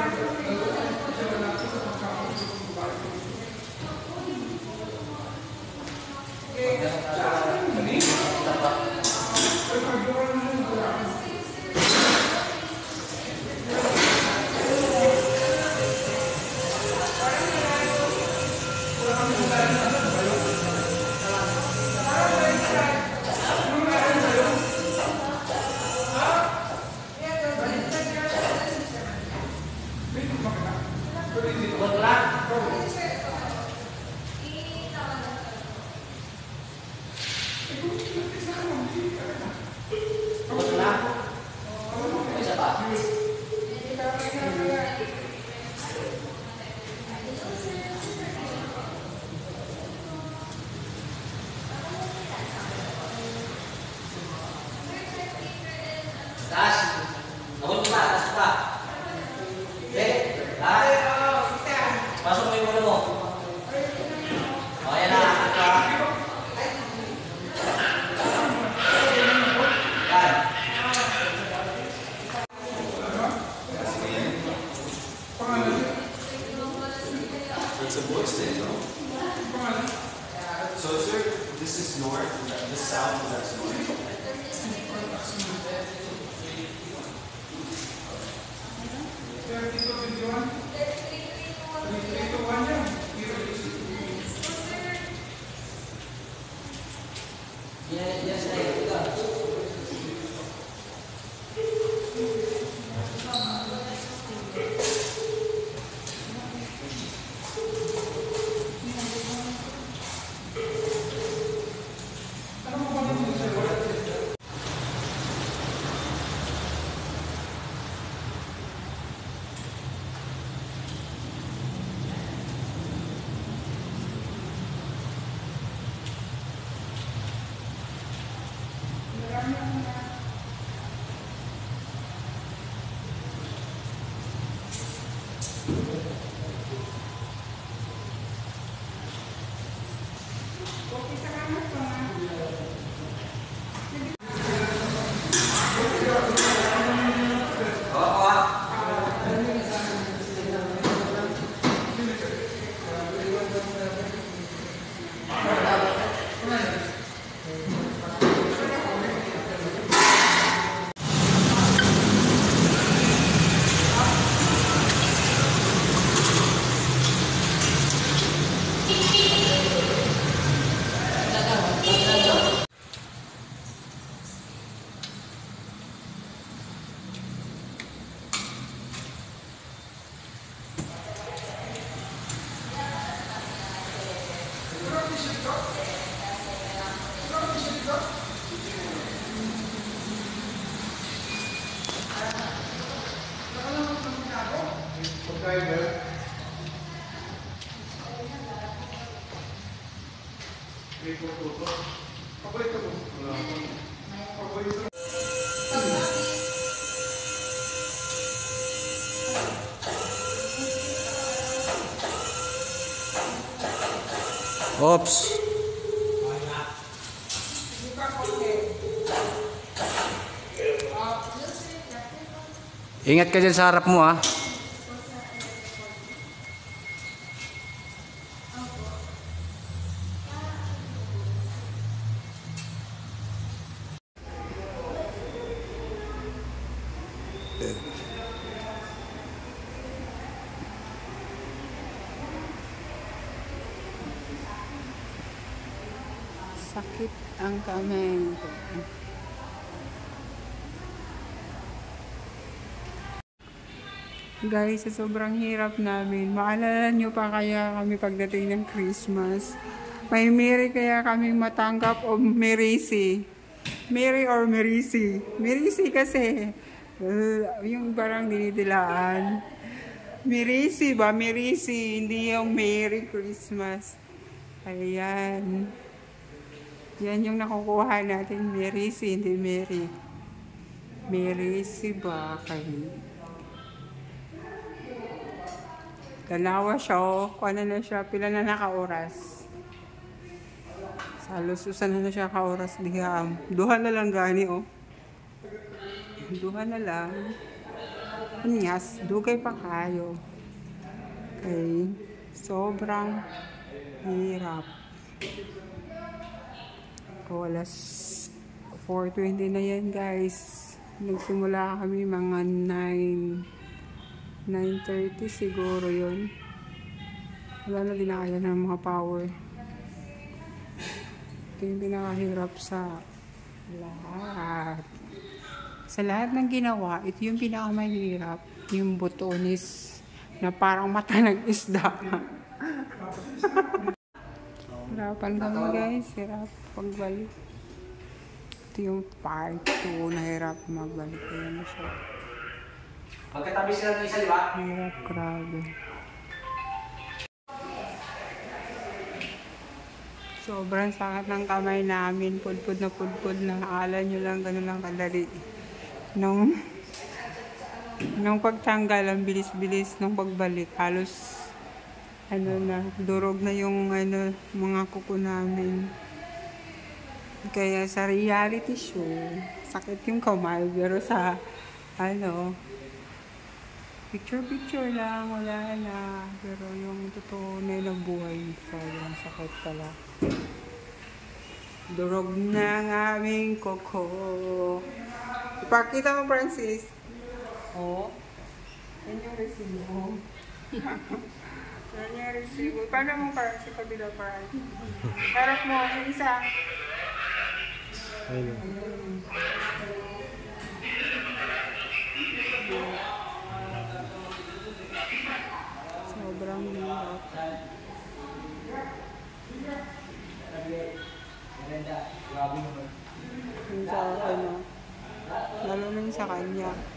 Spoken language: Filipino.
It's a voice thing, no? So is there, this is north, this south, and that's north? Oops. Ingat ka dyan sa harap mo, ah. Sakit ang kamay ko. Guys, sa sobrang hirap namin, maalala nyo pa kaya kami pagdating ng Christmas? May Mary kaya kami matanggap o Merisi? Mary or Merisi? Merisi kasi, yung parang dinidilaan. Merisi ba? Merisi, hindi yung Merry Christmas. Ayan. Yan yung nakukuha natin, Merisi, hindi Mary. Merisi ba kayo? Dalawa siya, oh. Kuha na siya, pila na naka-oras. Sa lususan na siya ka-oras, diham. Duha na lang gani, oh. Duha na lang. Anyas, dugay pa kayo. Okay. Sobrang hirap. Alas 4:20 na yan, guys. Nagsimula kami mga 9:30 siguro yun. Wala na dinakaya ng mga power. Ito yung pinakahirap sa lahat. Sa lahat ng ginawa, ito yung pinakamahirap. Yung butonis na parang mata ng isda. Hirapan kami, guys. Hirap pagbalik. Ito yung part 2 na hirap magbalik. Ayan na siya. Pagkatabi sila ng isa, di ba? Hirap, grabe. Sobrang sakit ng kamay namin. Pudpud na. Akala nyo lang, ganun lang kadali. Nung pagtanggal, ang bilis-bilis nung pagbalik. Halos, durog na yung mga kuko namin. Kaya sa reality show, sakit yung kamay. Pero sa, picture lang, wala na. Pero yung totoo na buhay, sobrang sakit pala. Durog na ang aming koko. Ipakita mo, Francis. Oh. Yan yung resibo. Yan yung resibo. Paano mo parang sa kabila parang? Harap mo, yung isa. Ayun. Sobrang hirap. Yung sa lalo na yung sa kanya.